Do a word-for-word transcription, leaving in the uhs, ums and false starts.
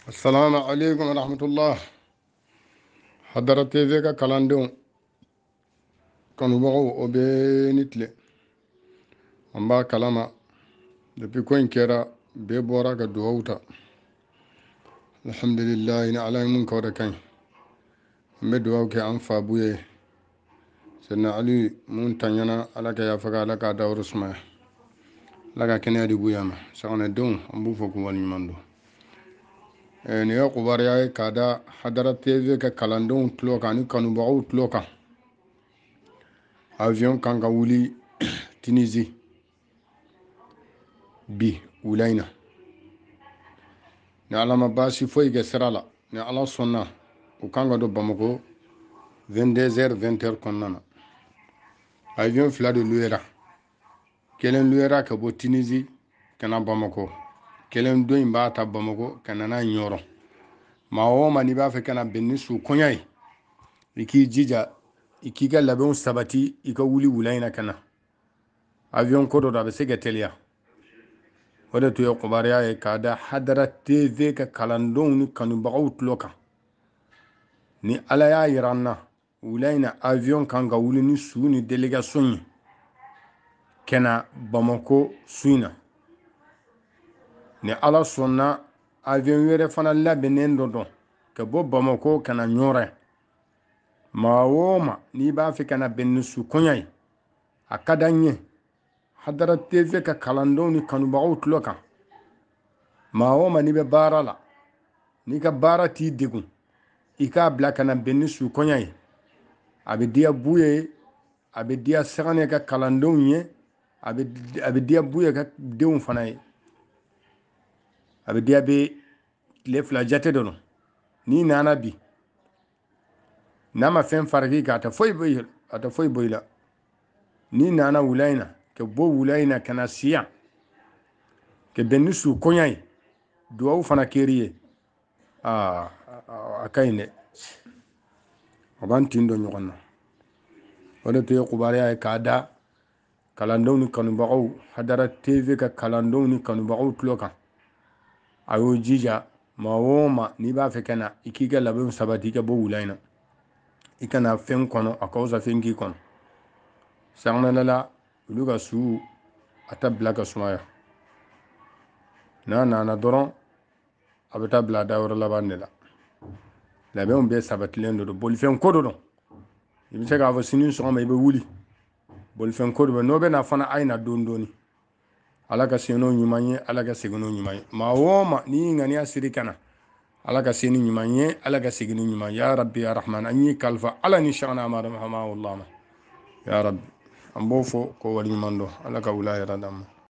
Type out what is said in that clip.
السلام عليكم ورحمة الله. حضرت تيفيكا كالاندون كانوا بغو وبينتلي أمبا كلاما depuis ko in kɛra bɛɛ bɔra ka duwawu ta alhamdulillah ni ala ye mun kɛ o de ka ɲi an bɛ duwawu kɛ an fabu ye sɛdina ali mun taɲana ala ka yafa ala ka dawuru sumaya ala ka kɛnɛya di buya ma saganɛdenw an b'u fɔ k'u waleɲuman don nin ye kubariya ye k'a da hadara tv ka kalandenw tulo kan ani kanubagaw tulo kan avion kan ka wuli Tunisie bi wula in na ni ala ma baasi foyi kɛ sira la ni ala sɔnna u kan ka don Bamako vingt-deux heures vingt heures kɔnɔna na avion fila de luyera kelen luyera ka bɔ Tunisie ka na Bamako kelen dɔ in b'a ta Bamako ka na n'a ɲɔrɔ maa o maa n'i b'a fɛ ka na bɛn ni su kɔɲɔ ye i k'i jija i k'i ka labɛnw sabati i ka wuli wula in na ka na avion ko dɔ don a bɛ se ka teliya o de tun ye kubariya ye k'a da hadara tv ka kalandenw ni kanubagaw tulo kan ni ala y'a yira an na wula in na avion kan ka wuli ni su ni délégation ye ka na Bamako su in na ni ala sɔnna avion wɛrɛ fana labɛnnen dɔ dɔn ka bɔ Bamako ka na ɲɔrɔ maa o maa n'i b'a fɛ ka na bɛn ni su kɔɲɔ ye a ka d'an ye hadara tv ka kalandenw ni kanubagaw tulo kan maa o maa n'i bɛ baara la n'i ka baara t'i degun i k'a bila ka na bɛn ni su kɔɲɔ ye a bɛ diya bu ye a bɛ diya saganɛ ka kalandenw ye a bɛ diya bu ye ka denw fana ye a bɛ diya bɛ tile fila jate dɔ don n'i nana bi n'a ma fɛn faraki kan a tɛ foyi bɔ i a tɛ foyi bɔ i la n'i nana wula in na ka bɔ wula in na ka na si yan ka bɛn ni su kɔɲɔ ye duwawu fana kɛr'i ye aa a ka ɲi dɛ a b'an tin dɔn ɲɔgɔn na o de tun ye kubariya ye k'a da kalandenw ni kanubagaw hadara tv ka kalandenw ni kanubagaw tulo kan a y'o jija maa o maa n'i b'a fɛ ka na i k'i ka labɛnw sabati i ka bɔ wula in na i kana fɛn kɔnɔ a ka fisa fɛn k'i kɔnɔ saŋanala olu ka su a ta bila ka sumaya n'a nana dɔrɔn a bɛ taa bila a da yɔrɔ laban de la labɛnw bɛɛ sabatilen don bolifɛn ko dɔ don i bɛ se k'a fɔ sini sɔgɔma i bɛ wuli bolifɛn ko dɔ bɛ n'o bɛ na fana a ye na dɔɔni dɔɔni ala ka se n'o ɲuman ye ala ka segin n'o ɲuman ye maa o maa n'i y'i ŋaniya siri ka na ala ka se ni ɲuman ye ala ka segin ni ɲuman ya rabbi ya rahman an y'i kalifa ala ni shagana amadu muhammadu ya rabbi an b'o fɔ ko wali ɲuman dɔn ala ka wula yɛrɛ d'an ma